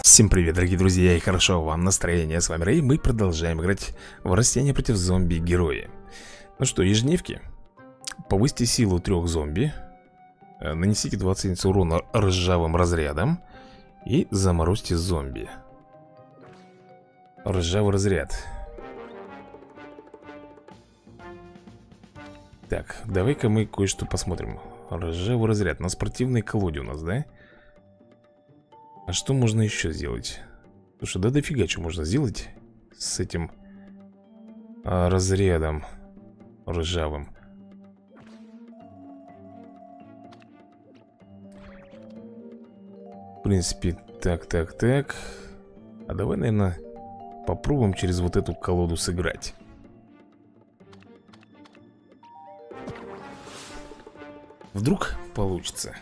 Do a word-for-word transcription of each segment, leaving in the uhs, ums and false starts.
Всем привет, дорогие друзья, и хорошо вам настроение. С вами Рэй, мы продолжаем играть в растения против зомби-герои. Ну что, ежедневки. Повысьте силу трех зомби, нанесите двадцать единиц урона ржавым разрядом и заморозьте зомби. Ржавый разряд. Так, давай-ка мы кое-что посмотрим. Ржавый разряд на спортивной колоде у нас, да? А что можно еще сделать? Слушай, да дофига что можно сделать с этим а, разрядом ржавым. В принципе, так, так, так. А давай, наверное, попробуем через вот эту колоду сыграть. Вдруг получится.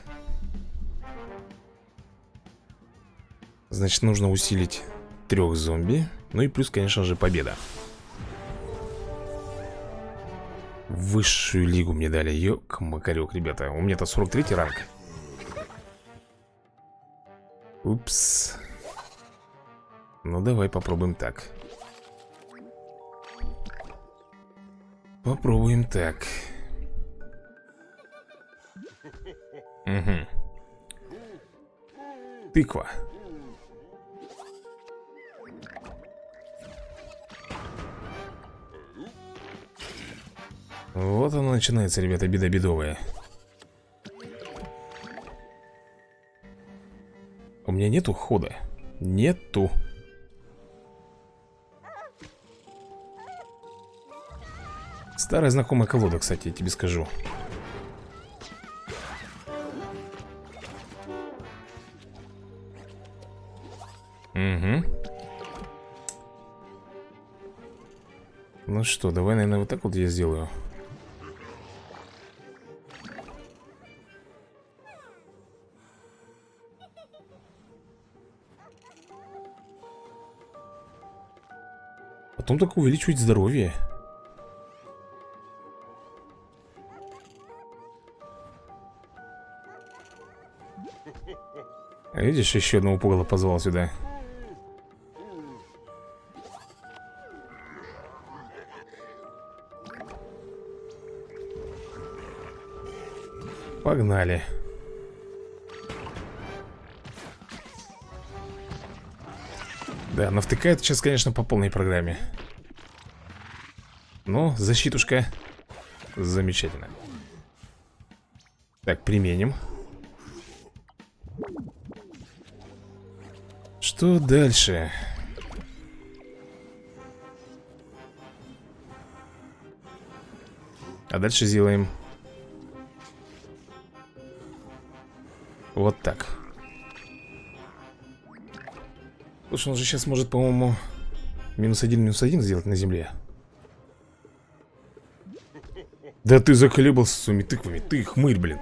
Значит, нужно усилить трех зомби. Ну и плюс, конечно же, победа. Высшую лигу мне дали. Ёк-макарёк, ребята. У меня-то сорок третий ранг. Упс. Ну, давай попробуем так. Попробуем так. Угу. Тыква. Вот оно начинается, ребята, беда бедовая. У меня нету хода. Нету. Старая знакомая колода, кстати, я тебе скажу. Угу. Ну что, давай, наверное, вот так вот я сделаю. Потом только увеличивать здоровье. Видишь, еще одного пугала позвал сюда. Погнали. Да, навтыкает сейчас, конечно, по полной программе. Но защитушка замечательно. Так, применим. Что дальше? А дальше сделаем вот так. Слушай, он же сейчас может, по-моему, минус один, минус один сделать на земле. Да ты заколебался с своими тыквами. Ты хмырь, блин.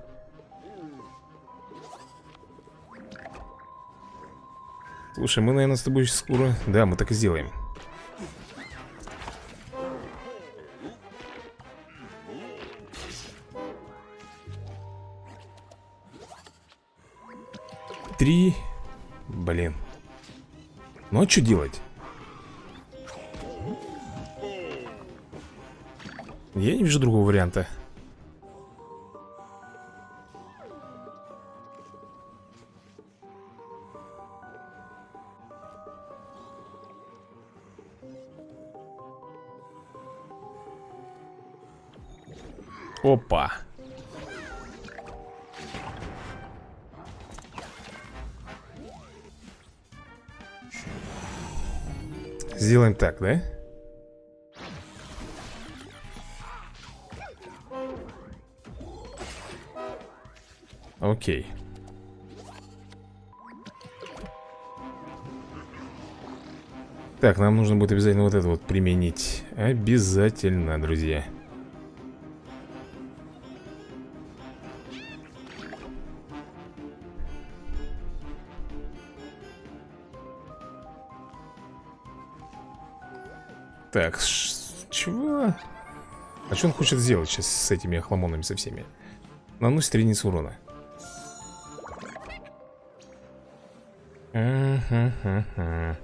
Слушай, мы, наверное, с тобой скоро... Да, мы так и сделаем. Три. Блин. Ну а что делать? Я не вижу другого варианта. Опа. Сделаем так, да? Окей. Так, нам нужно будет обязательно вот это вот применить. Обязательно, друзья. Так, чего? А что он хочет сделать сейчас с этими охламонами со всеми? Наносит единицу урона. Ага-ха-ха.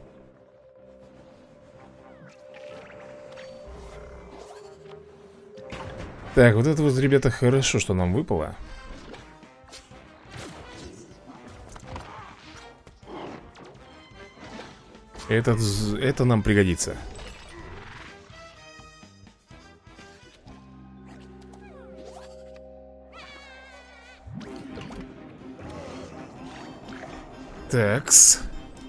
Так, вот это вот, ребята, хорошо, что нам выпало. Этот, это нам пригодится. Такс.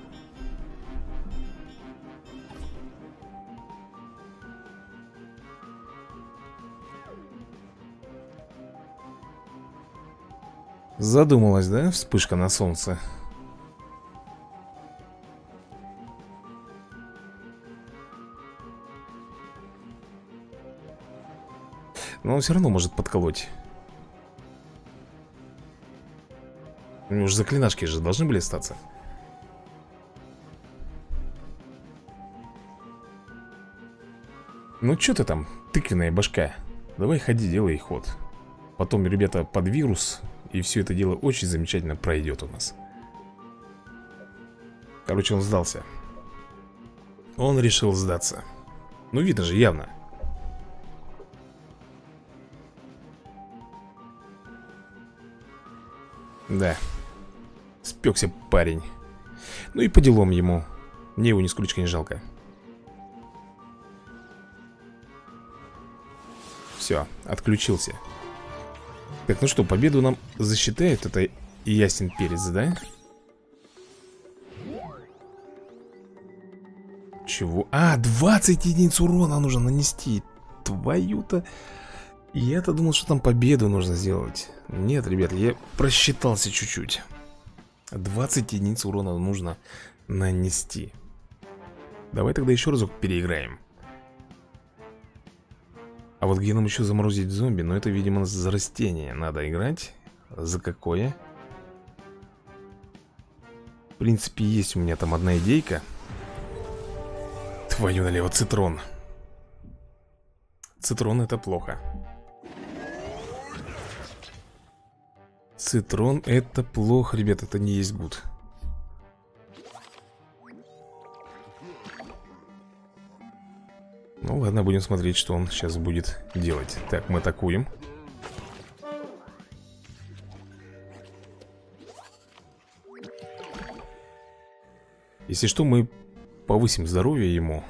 Задумалась, да, вспышка на солнце? Но он все равно может подколоть. У него же заклинашки же должны были остаться. Ну что ты там, тыквенная башка? Давай ходи, делай ход. Потом, ребята, под вирус. И все это дело очень замечательно пройдет у нас. Короче, он сдался. Он решил сдаться. Ну, видно же, явно. Да. Спекся парень. Ну и по делам ему. Мне его нисколько не жалко. Все, отключился. Так, ну что, победу нам засчитают. Это ясен перец, да? Чего? А, двадцать единиц урона нужно нанести. Твою-то. Я-то думал, что там победу нужно сделать. Нет, ребят, я просчитался чуть-чуть. двадцать единиц урона нужно нанести. Давай тогда еще разок переиграем. А вот где нам еще заморозить зомби? Ну это, видимо, за растение надо играть. За какое? В принципе, есть у меня там одна идейка. Твою налево, цитрон. Цитрон это плохо. Цитрон это плохо, ребят, это не есть гуд. Ну ладно, будем смотреть, что он сейчас будет делать. Так, мы атакуем. Если что, мы повысим здоровье ему.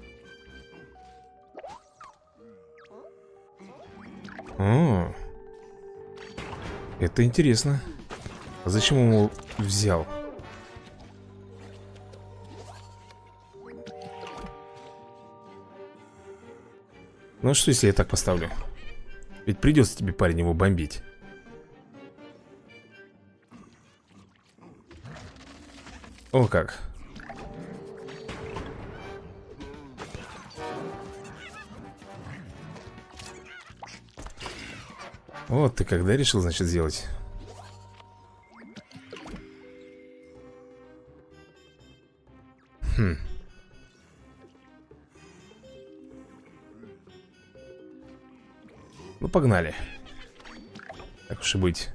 О, это интересно. А зачем он его взял? Ну а что, если я так поставлю? Ведь придется тебе, парень, его бомбить. О как. Вот ты когда решил, значит, сделать? Хм. Ну, погнали. Так уж и быть.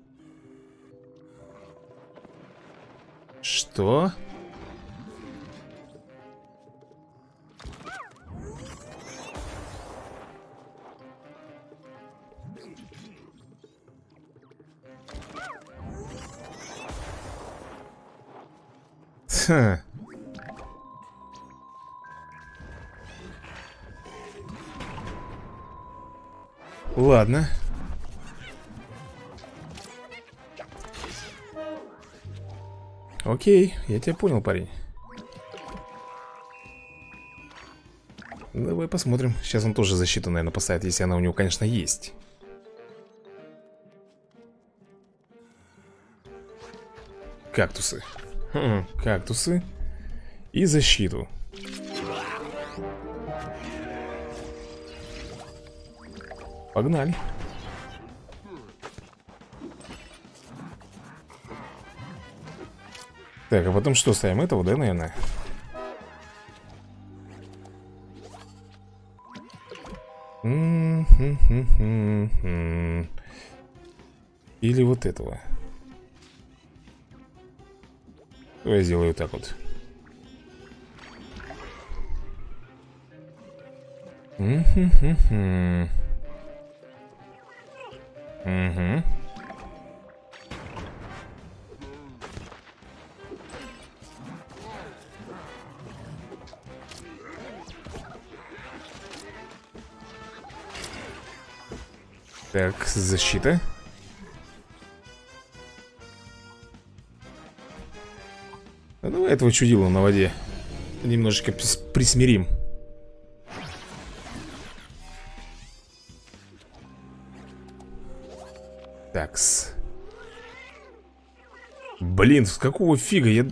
Что? Ха. Ладно. Окей, я тебя понял, парень. Давай посмотрим. Сейчас он тоже защиту, наверное, поставит, если она у него, конечно, есть. Кактусы. Хм, кактусы. И защиту. Погнали. Так, а потом что ставим? Этого, да, наверное? Или вот этого. То я сделаю так вот. Угу. Так, защита. А давай этого чудила на воде немножечко присмирим. Такс. Блин, с какого фига я...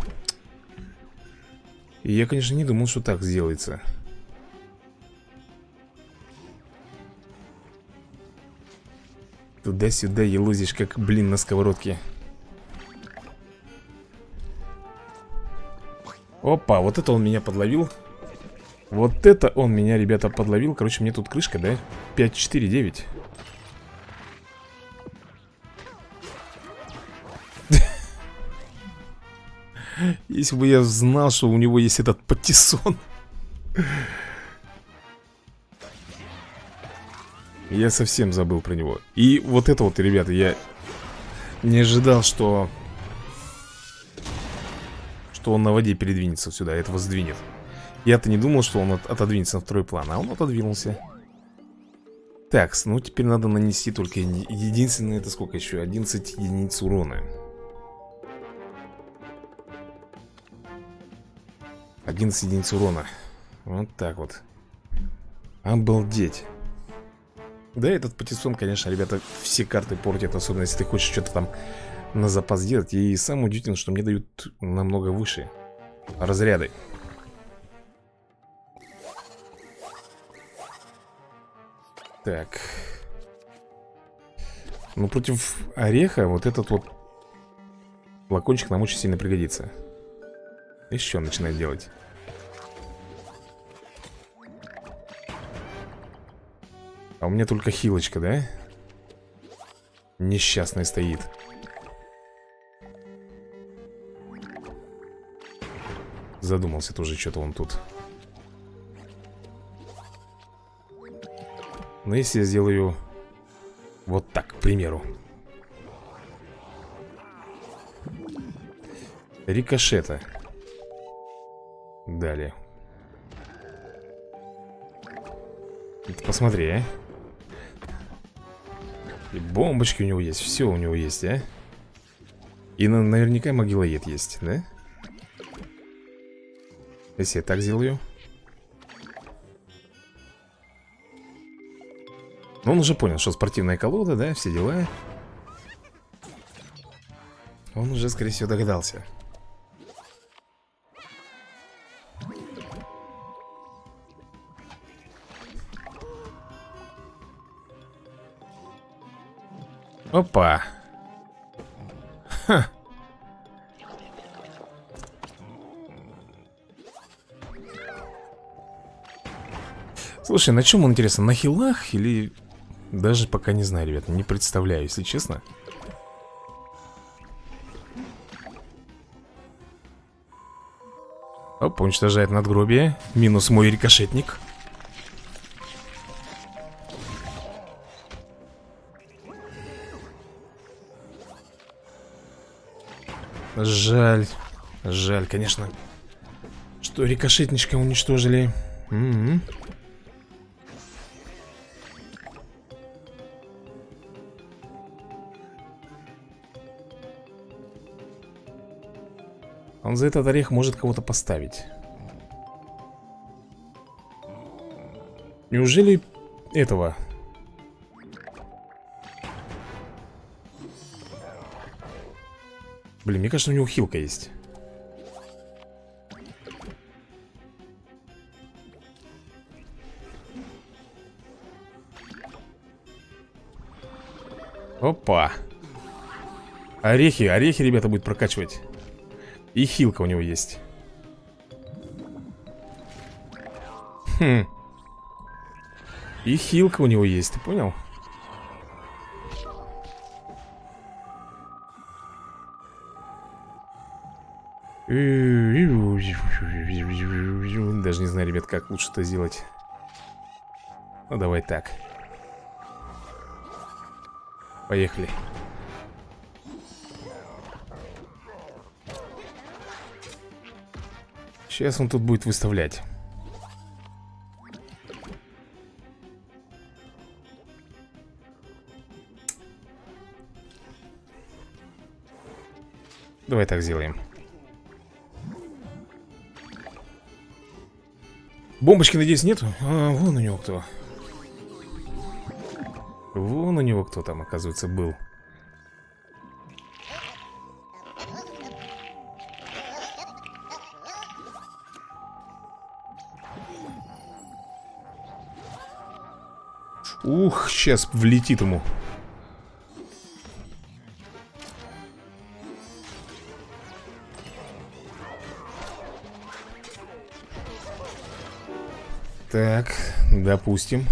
Я, конечно, не думал, что так сделается. Туда-сюда елозишь, как, блин, на сковородке. Опа, вот это он меня подловил. Вот это он меня, ребята, подловил. Короче, мне тут крышка, да? пять, четыре, девять. Если бы я знал, что у него есть этот патиссон. Я совсем забыл про него. И вот это вот, ребята, я не ожидал, что Что он на воде передвинется сюда, этого сдвинет. Я-то не думал, что он от отодвинется на второй план, а он отодвинулся. Так, ну теперь надо нанести только единственное, это сколько еще? одиннадцать единиц урона. одиннадцать единиц урона. Вот так вот. Обалдеть. Да, этот патиссон, конечно, ребята, все карты портит. Особенно если ты хочешь что-то там на запас делать. И самое удивительное, что мне дают намного выше разряды. Так. Ну, против ореха вот этот вот флакончик нам очень сильно пригодится. Еще начинает делать. А у меня только хилочка, да? Несчастная стоит. Задумался тоже, что-то он тут. Но если я сделаю вот так, к примеру. Рикошета. Далее. Это посмотри, а. И бомбочки у него есть, все у него есть, а. И на наверняка могилоед есть, да? Если я так сделаю. Ну, он уже понял, что спортивная колода, да, все дела. Он уже, скорее всего, догадался. Опа. Ха. Слушай, на чем он, интересно, на хилах или... Даже пока не знаю, ребят, не представляю, если честно. Оп, уничтожает надгробие. Минус мой рикошетник. Жаль. Жаль, конечно, что рикошетничка уничтожили. М-м-м. Он за этот орех может кого-то поставить. Неужели этого? Блин, мне кажется, у него хилка есть. Опа. Орехи, орехи, ребята, будет прокачивать. И хилка у него есть. Хм. И хилка у него есть, ты понял? Даже не знаю, ребят, как лучше это сделать. Ну, давай так. Поехали. Сейчас он тут будет выставлять. Давай так сделаем. Бомбочки, надеюсь, нету? А, вон у него кто. Вон у него кто там, оказывается, был. Ух, сейчас влетит ему. Так, допустим.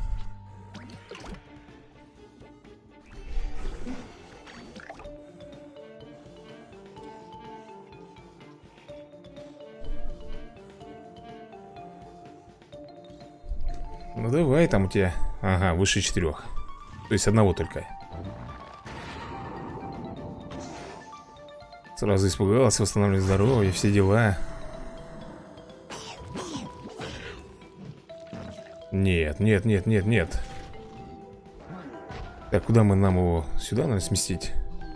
Ну давай, там у тебя. Ага, выше четырех. То есть одного только. Сразу испугался, восстанавливать здоровье, все дела. Нет, нет, нет, нет, нет. Так, куда мы нам его? Сюда надо сместить.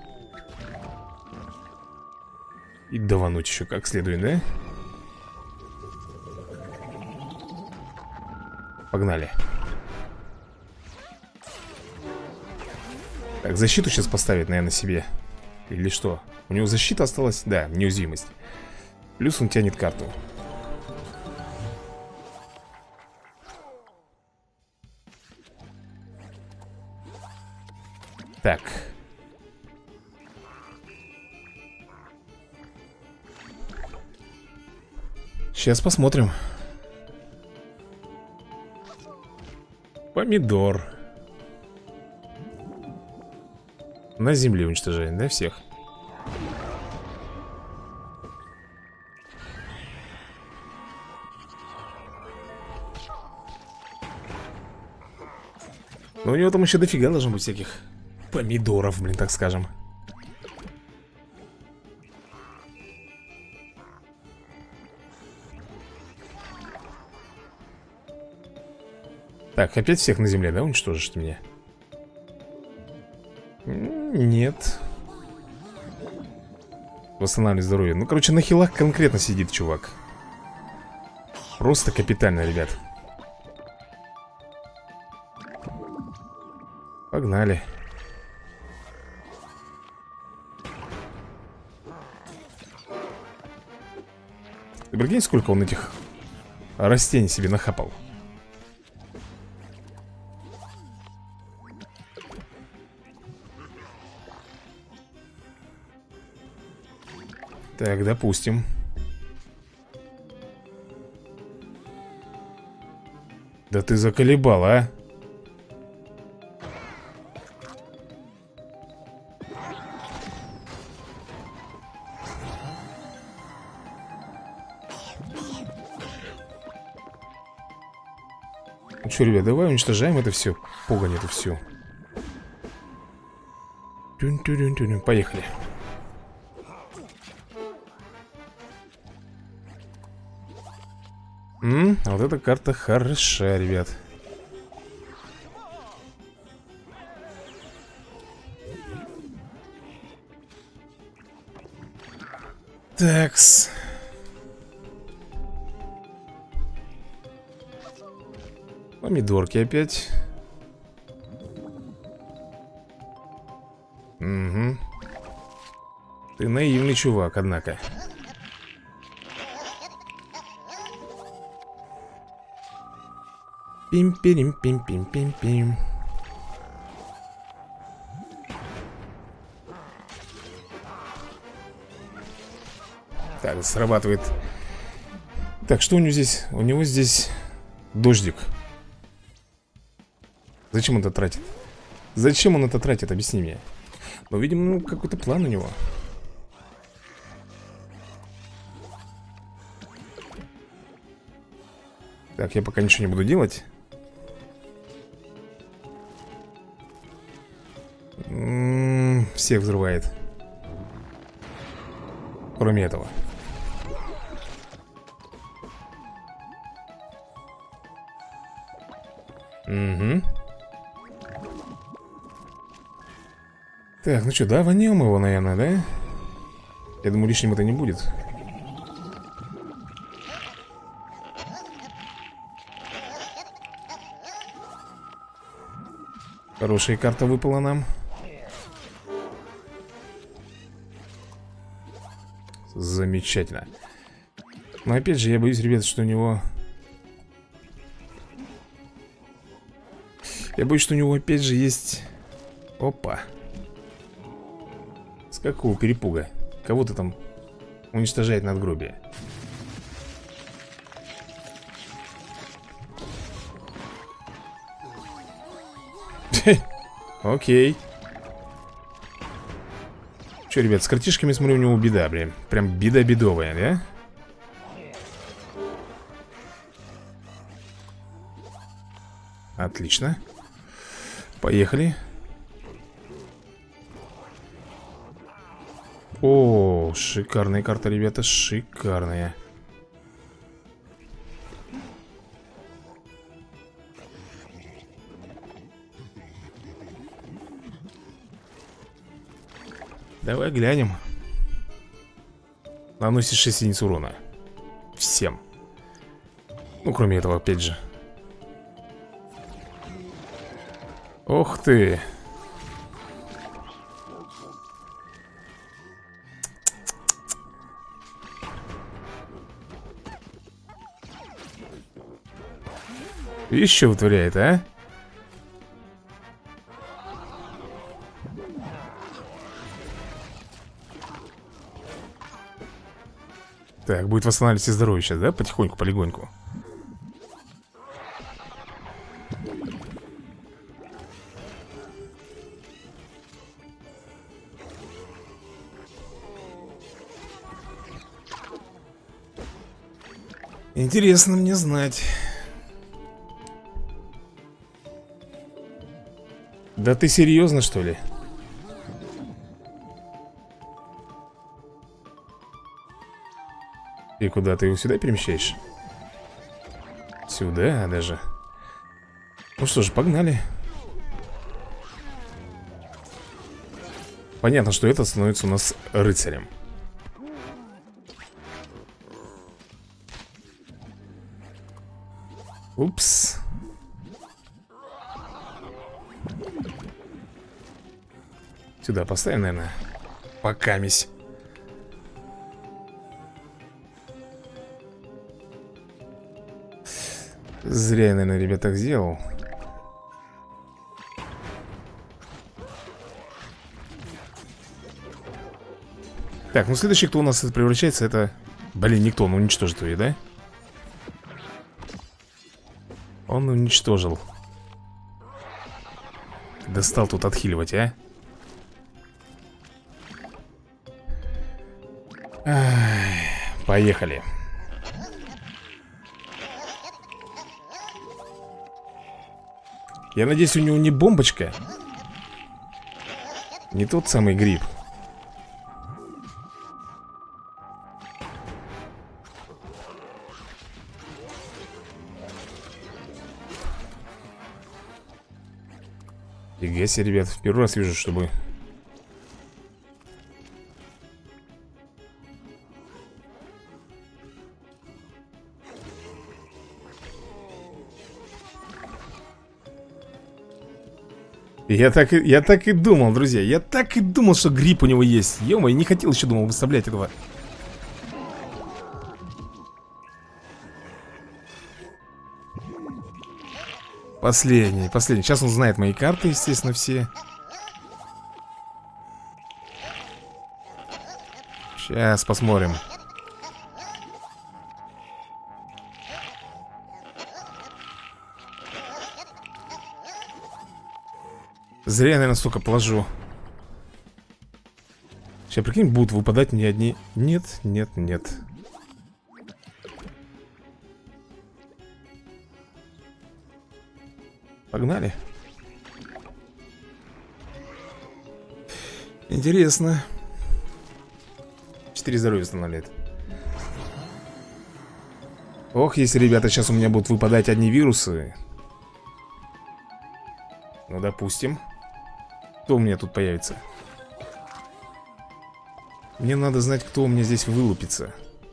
И давануть еще как следует, да? Погнали. Так, защиту сейчас поставить, наверное, себе. Или что? У него защита осталась? Да, неуязвимость. Плюс он тянет карту. Так. Сейчас посмотрим. Помидор. На земле уничтожаем, да, всех? Но у него там еще дофига должно быть всяких помидоров, блин, так скажем. Так, опять всех на земле, да, уничтожишь ты меня? Нет. Восстанавливай здоровье. Ну, короче, на хилах конкретно сидит чувак. Просто капитально, ребят. Погнали. Ты прикинь, сколько он этих растений себе нахапал. Так, допустим. Да ты заколебал, а? Ну что, ребят, давай уничтожаем это все. Погонь это все. Поехали. М-м, а вот эта карта хороша, ребят. Такс. Помидорки опять. Угу. Ты наивный чувак, однако. Пим-пирим-пим-пим-пим-пим. Так, срабатывает. Так, что у него здесь? У него здесь дождик. Зачем он это тратит? Зачем он это тратит? Объясни мне. Ну, видимо, ну, какой-то план у него. Так, я пока ничего не буду делать. М-м, всех взрывает. Кроме этого. Угу. Так, ну что, да, вонем его, наверное, да? Я думаю, лишним это не будет. Хорошая карта выпала нам. Замечательно. Но опять же, я боюсь, ребят, что у него... Я боюсь, что у него опять же есть... Опа. С какого перепуга? Кого-то там уничтожает надгробие. Окей. Че, ребят, с картишками, смотрю, у него беда, блин. Прям беда бедовая, да? Отлично. Поехали. О, шикарная карта, ребята, шикарная. Давай глянем. Наносит шесть единиц урона. Всем. Ну, кроме этого, опять же. Ох ты. Еще вытворяет, а? Так, будет восстанавливать себе здоровье сейчас, да? Потихоньку, полегоньку. Интересно мне знать. Да ты серьезно, что ли? И куда ты его сюда перемещаешь? Сюда даже. Ну что ж, погнали. Понятно, что это становится у нас рыцарем. Упс. Сюда поставим, наверное. Покамись. Зря я, наверное, ребят, так сделал. Так, ну следующий, кто у нас это превращается, это... Блин, никто, он уничтожит ее, да? Он уничтожил. Достал тут отхиливать, а? Ай, поехали. Я надеюсь, у него не бомбочка. Не тот самый гриб. Фига себе, ребят, в первый раз вижу, чтобы... Я так, и, я так и думал, друзья. Я так и думал, что гриб у него есть. Ё-моё, не хотел еще, думал, выставлять этого. Последний, последний. Сейчас он знает мои карты, естественно, все. Сейчас посмотрим. Зря я, наверное, столько положу. Сейчас, прикинь, будут выпадать не одни... Нет, нет, нет. Погнали. Интересно. Четыре здоровья восстанавливает. Ох, если, ребята, сейчас у меня будут выпадать одни вирусы. Ну, допустим. Кто у меня тут появится? Мне надо знать, кто у меня здесь вылупится.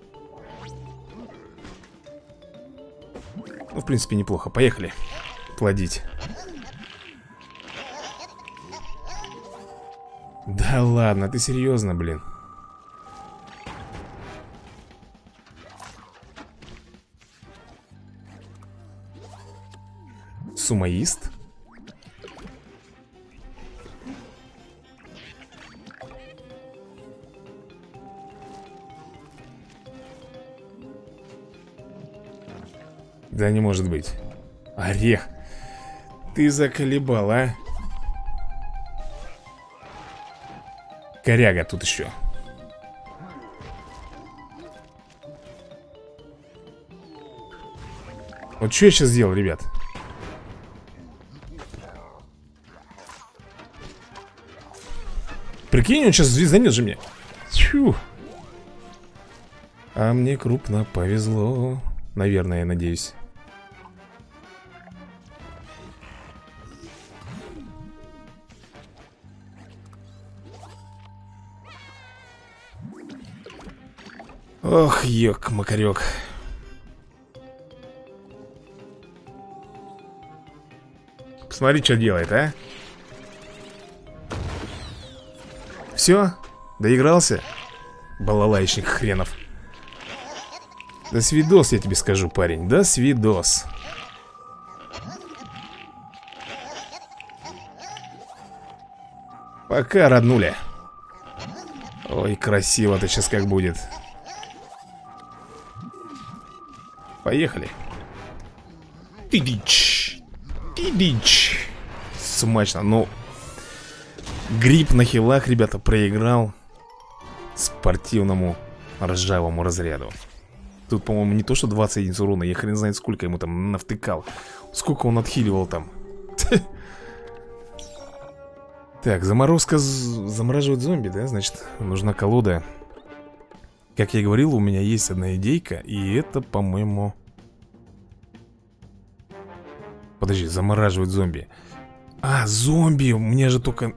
Ну, в принципе, неплохо. Поехали. Плодить. Да ладно, ты серьезно, блин? Сумоист? Да не может быть. Орех. Ты заколебал, а? Коряга тут еще. Вот что я сейчас сделал, ребят? Прикинь, он сейчас звезданет же мне. Тьфу. А мне крупно повезло. Наверное, я надеюсь. Ох, ёк-макарёк. Посмотри, что делает, а? Все? Доигрался? Балалайчник хренов. Да свидос, я тебе скажу, парень. Да свидос. Пока, роднуля. Ой, красиво-то сейчас как будет. Поехали. Тидич. Тидич. Смачно, ну. Гриб на хилах, ребята, проиграл спортивному ржавому разряду. Тут, по-моему, не то, что двадцать единиц урона. Я хрен знает, сколько ему там навтыкал. Сколько он отхиливал там. Так, заморозка замораживает зомби, да? Значит, нужна колода. Как я и говорил, у меня есть одна идейка. И это, по-моему... Подожди, замораживать зомби. А, зомби! У меня же только...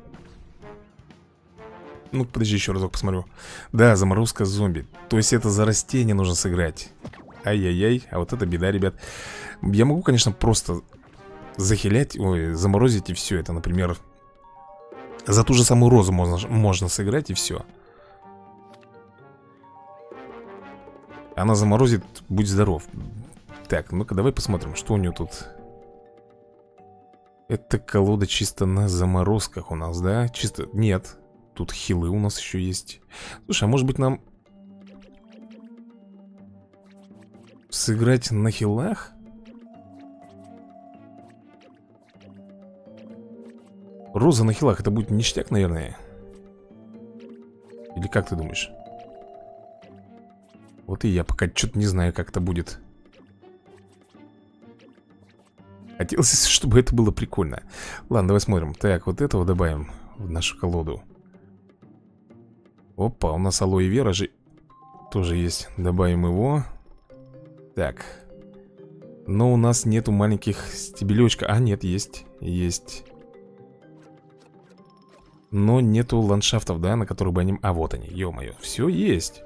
Ну, подожди, еще разок посмотрю. Да, заморозка зомби. То есть это за растение нужно сыграть. Ай-яй-яй, а вот это беда, ребят. Я могу, конечно, просто захилять, ой, заморозить и все. Это, например, за ту же самую розу можно, можно сыграть и все. Она заморозит, будь здоров. Так, ну-ка давай посмотрим, что у нее тут. Это колода чисто на заморозках у нас, да? Чисто, нет. Тут хилы у нас еще есть. Слушай, а может быть нам сыграть на хилах? Роза на хилах, это будет ништяк, наверное. Или как ты думаешь? Вот и я пока что-то не знаю, как это будет. Хотелось, чтобы это было прикольно. Ладно, давай смотрим. Так, вот этого добавим в нашу колоду. Опа, у нас алоэ вера же тоже есть. Добавим его. Так. Но у нас нету маленьких стебелечка. А, нет, есть. Есть. Но нету ландшафтов, да, на которых бы они... А, вот они, ё-моё. Все есть.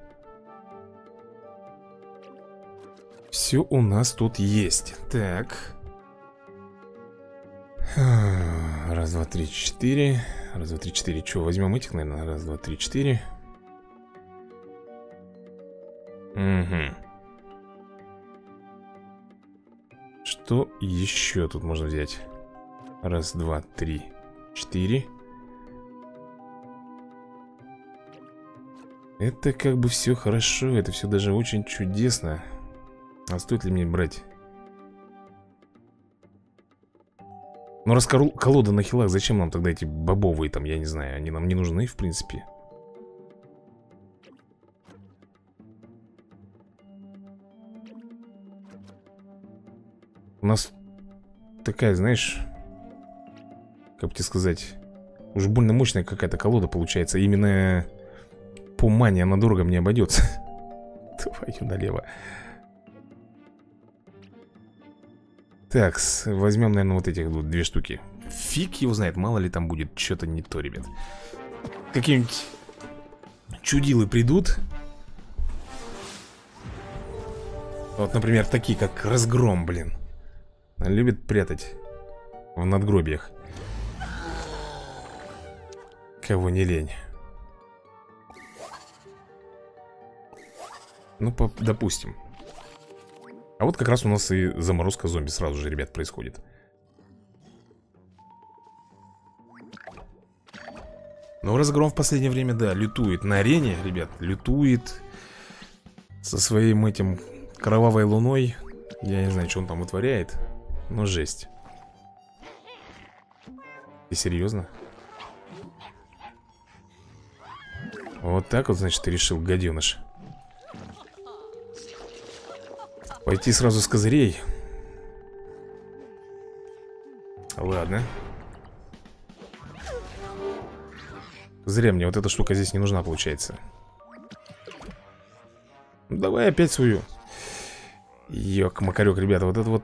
Все у нас тут есть. Так. Раз, два, три, четыре. Раз, два, три, четыре. Че, возьмем этих, наверное? Раз, два, три, четыре. Угу. Что еще тут можно взять? Раз, два, три, четыре. Это как бы все хорошо. Это все даже очень чудесно. А стоит ли мне брать? Ну, раз колода на хилах, зачем нам тогда эти бобовые там, я не знаю. Они нам не нужны, в принципе. У нас такая, знаешь, как бы тебе сказать, уж больно мощная какая-то колода получается. Именно по мане она дорого мне обойдется. Твою налево. Так, возьмем, наверное, вот этих вот две штуки. Фиг его знает, мало ли там будет что-то не то, ребят. Какие-нибудь чудилы придут. Вот, например, такие, как разгром, блин. Любит прятать в надгробиях. Кого не лень. Ну, по допустим. А вот как раз у нас и заморозка зомби сразу же, ребят, происходит. Но разгром в последнее время, да, лютует на арене, ребят. Лютует со своим этим кровавой луной. Я не знаю, что он там вытворяет. Но жесть. Ты серьезно? Вот так вот, значит, ты решил, гаденыш. Пойти сразу с козырей. Ладно. Зря мне вот эта штука здесь не нужна, получается. Давай опять свою. Ёк-макарёк, ребята, вот это вот.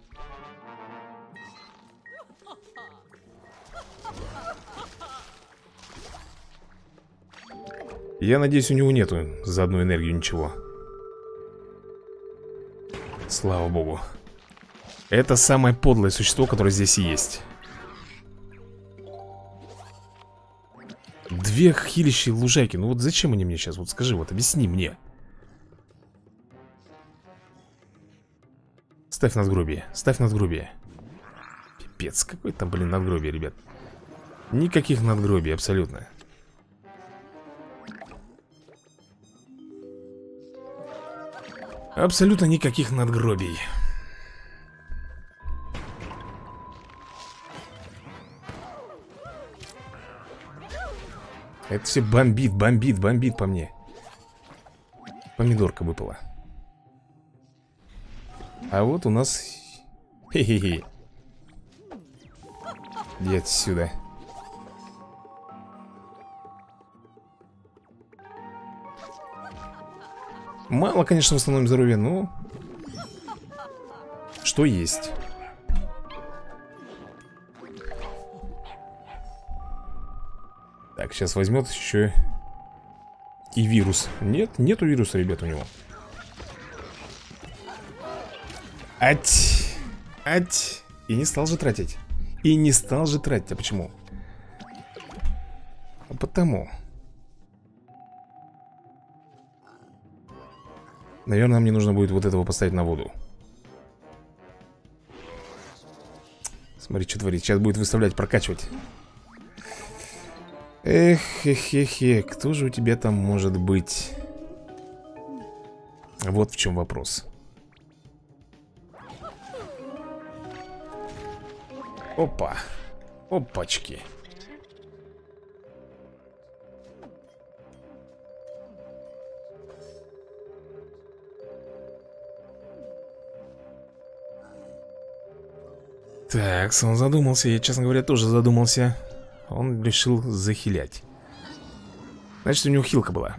Я надеюсь, у него нету за одну энергию ничего. Слава богу. Это самое подлое существо, которое здесь есть. Две хилищие лужайки. Ну вот зачем они мне сейчас? Вот скажи, вот объясни мне. Ставь надгробие, ставь надгробие. Пипец, какой там, блин, надгробие, ребят. Никаких надгробий, абсолютно. Абсолютно никаких надгробий. Это все бомбит, бомбит, бомбит по мне. Помидорка выпала. А вот у нас... Хе-хе-хе. Иди отсюда. Мало, конечно, в основном здоровья, но... Что есть. Так, сейчас возьмет еще и вирус. Нет, нету вируса, ребят, у него. Ать! Ать! И не стал же тратить. И не стал же тратить. А почему? А потому. Наверное, мне нужно будет вот этого поставить на воду. Смотри, что творит. Сейчас будет выставлять, прокачивать. Эх, эх, эх, эх. Кто же у тебя там может быть? Вот в чем вопрос. Опа. Опачки. Так, он задумался. Я, честно говоря, тоже задумался. Он решил захилять. Значит, у него хилка была.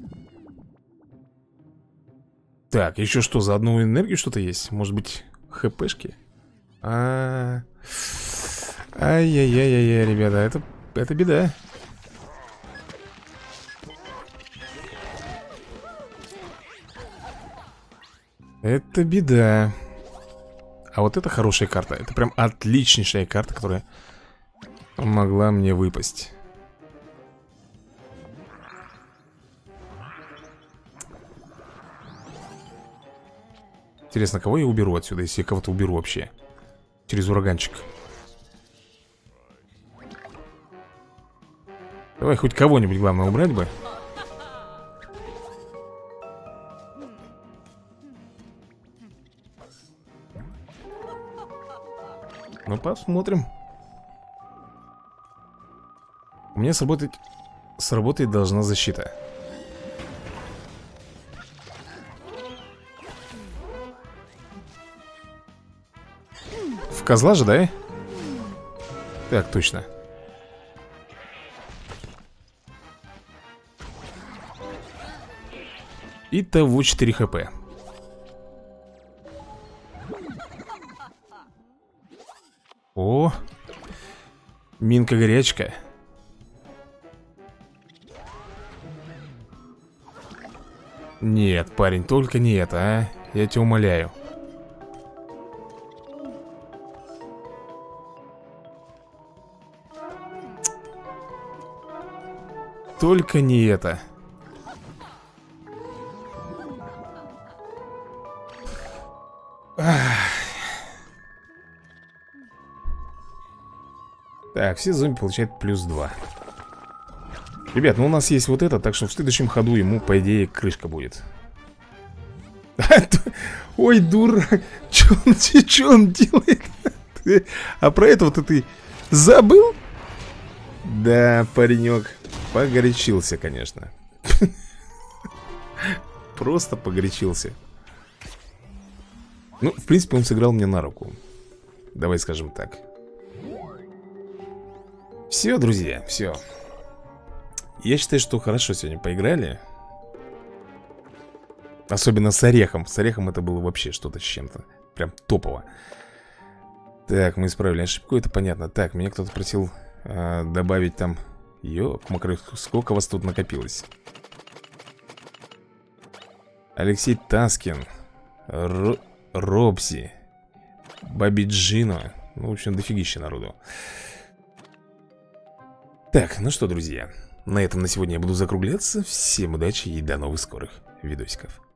Так, еще что, за одну энергию что-то есть? Может быть, хпшки? А, ай-яй-яй-яй, ребята, это, это беда. Это беда. А вот это хорошая карта. Это прям отличнейшая карта, которая могла мне выпасть. Интересно, кого я уберу отсюда, если я кого-то уберу вообще? Через ураганчик. Давай хоть кого-нибудь, главное, убрать бы. Ну, посмотрим. У меня сработать... Сработает должна защита. В козла же, да? Так, точно. Итого четыре хп. О, минка-горячка. Нет, парень, только не это, а. Я тебя умоляю. Только не это. Ах. Так, все зомби получают плюс два. Ребят, ну у нас есть вот это, так что в следующем ходу ему, по идее, крышка будет. Ой, дурак. Че он, че он делает? А про это вот ты забыл? Да, паренек погорячился, конечно. Просто погорячился. Ну, в принципе, он сыграл мне на руку. Давай скажем так. Все, друзья, все. Я считаю, что хорошо сегодня поиграли. Особенно с орехом. С орехом это было вообще что-то с чем-то. Прям топово. Так, мы исправили ошибку, это понятно. Так, меня кто-то просил э, добавить там. Ёк-макры, сколько вас тут накопилось? Алексей Таскин, Р... Робси, Баби Джино. Ну, в общем, дофигища народу. Так, ну что, друзья, на этом на сегодня я буду закругляться. Всем удачи и до новых скорых видосиков.